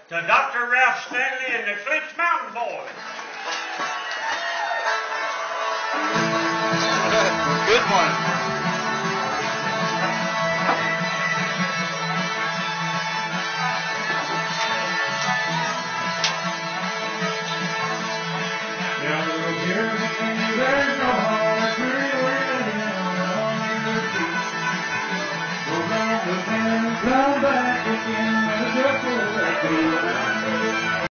to Dr. Ralph Stanley and the Clinch Mountain Boys. Good one. Down the road here, there's no hard freeway on your feet. Go round the bend, come back again, and just go back to